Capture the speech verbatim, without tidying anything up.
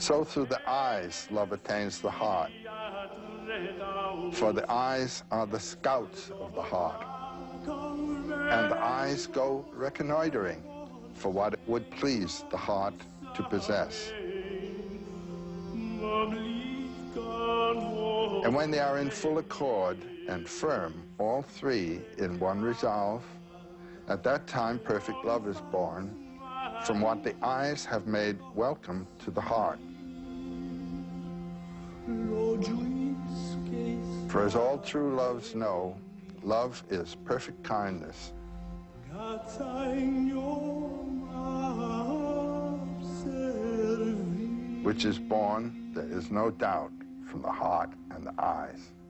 So through the eyes, love attains the heart. For the eyes are the scouts of the heart. And the eyes go reconnoitering for what would please the heart to possess. And when they are in full accord and firm, all three in one resolve, at that time perfect love is born from what the eyes have made welcome to the heart. For as all true loves know, love is perfect kindness. Which is born, there is no doubt, from the heart and the eyes.